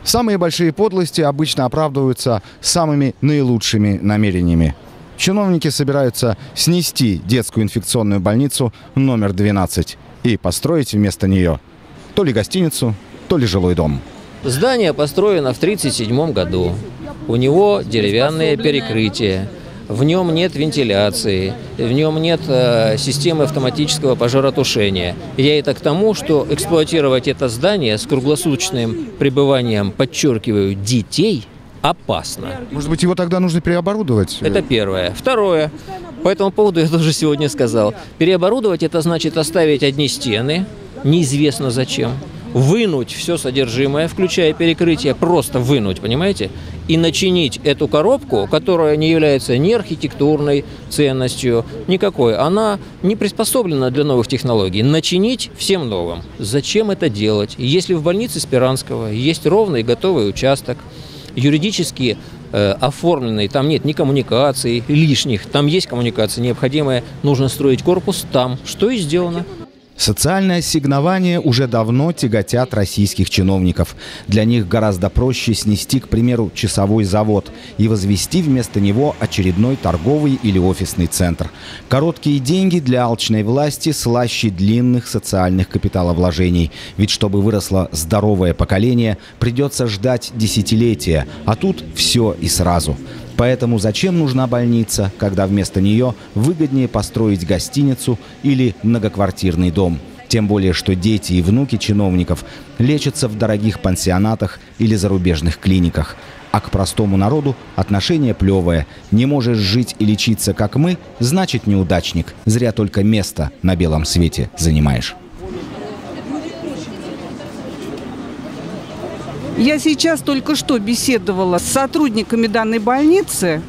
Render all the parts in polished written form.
Самые большие подлости обычно оправдываются самыми наилучшими намерениями. Чиновники собираются снести детскую инфекционную больницу номер 12 и построить вместо нее то ли гостиницу, то ли жилой дом. Здание построено в 1937 году. У него деревянное перекрытие. В нем нет вентиляции, в нем нет системы автоматического пожаротушения. Я это к тому, что эксплуатировать это здание с круглосуточным пребыванием, подчеркиваю, детей опасно. Может быть, его тогда нужно переоборудовать? Это первое. Второе. По этому поводу я тоже сегодня сказал. Переоборудовать — это значит оставить одни стены, неизвестно зачем, вынуть все содержимое, включая перекрытие, просто вынуть, понимаете, и начинить эту коробку, которая не является ни архитектурной ценностью, никакой. Она не приспособлена для новых технологий. Начинить всем новым. Зачем это делать? Если в больнице Спиранского есть ровный готовый участок, юридически оформленный, там нет ни коммуникаций лишних, там есть коммуникации необходимые, нужно строить корпус там, что и сделано. Социальное ассигнование уже давно тяготят российских чиновников. Для них гораздо проще снести, к примеру, часовой завод и возвести вместо него очередной торговый или офисный центр. Короткие деньги для алчной власти слаще длинных социальных капиталовложений. Ведь чтобы выросло здоровое поколение, придется ждать десятилетия, а тут все и сразу. Поэтому зачем нужна больница, когда вместо нее выгоднее построить гостиницу или многоквартирный дом? Тем более, что дети и внуки чиновников лечатся в дорогих пансионатах или зарубежных клиниках. А к простому народу отношение плевое. Не можешь жить и лечиться, как мы, значит неудачник. Зря только место на белом свете занимаешь. Я сейчас только что беседовала с сотрудниками данной больницы.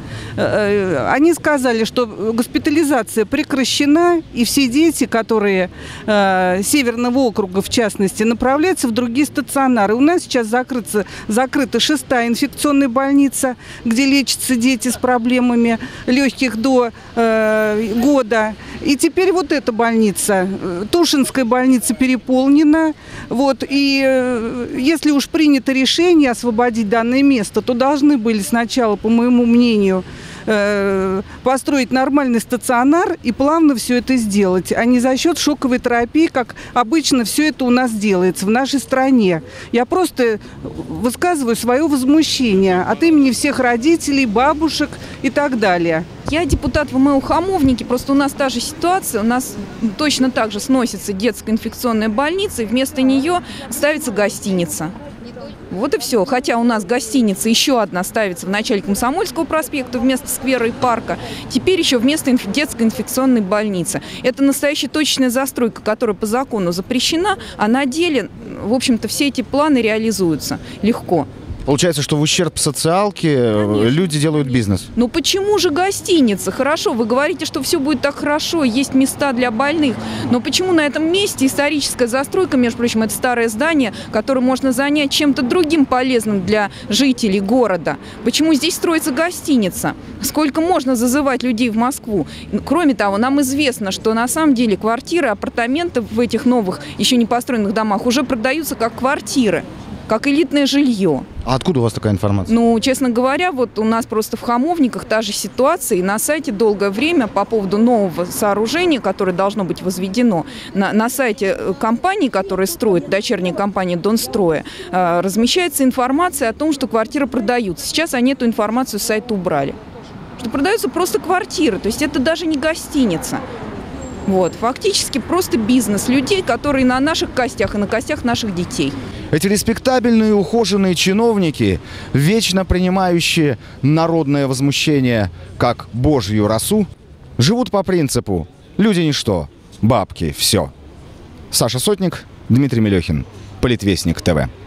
Они сказали, что госпитализация прекращена, и все дети, которые Северного округа, в частности, направляются в другие стационары. У нас сейчас закрыта 6-я инфекционная больница, где лечатся дети с проблемами легких до года. И теперь вот эта больница, Тушинская больница, переполнена. Вот, и если уж принято решение освободить данное место, то должны были сначала, по моему мнению, построить нормальный стационар и плавно все это сделать, а не за счет шоковой терапии, как обычно все это у нас делается в нашей стране. Я просто высказываю свое возмущение от имени всех родителей, бабушек и так далее. Я депутат ВМУ Хамовники, просто у нас та же ситуация, у нас точно так же сносится детская инфекционная больница, и вместо нее ставится гостиница. Вот и все. Хотя у нас гостиница еще одна ставится в начале Комсомольского проспекта вместо сквера и парка. Теперь еще вместо детской инфекционной больницы. Это настоящая точечная застройка, которая по закону запрещена, а на деле, в общем-то, все эти планы реализуются легко. Получается, что в ущерб социалке люди делают бизнес. Ну почему же гостиница? Хорошо, вы говорите, что все будет так хорошо, есть места для больных. Но почему на этом месте историческая застройка, между прочим, это старое здание, которое можно занять чем-то другим полезным для жителей города? Почему здесь строится гостиница? Сколько можно зазывать людей в Москву? Кроме того, нам известно, что на самом деле квартиры, апартаменты в этих новых, еще не построенных домах уже продаются как квартиры, как элитное жилье. А откуда у вас такая информация? Ну, честно говоря, вот у нас просто в Хамовниках та же ситуация. И на сайте долгое время по поводу нового сооружения, которое должно быть возведено, на сайте компании, которая строит, дочерней компании Донстроя, размещается информация о том, что квартиры продаются. Сейчас они эту информацию с сайта убрали. Что продаются просто квартиры, то есть это даже не гостиница. Вот, фактически просто бизнес людей, которые на наших костях и на костях наших детей. Эти респектабельные ухоженные чиновники, вечно принимающие народное возмущение как божью росу, живут по принципу «люди ничто, бабки все». Саша Сотник, Дмитрий Мелехин, Политвестник ТВ.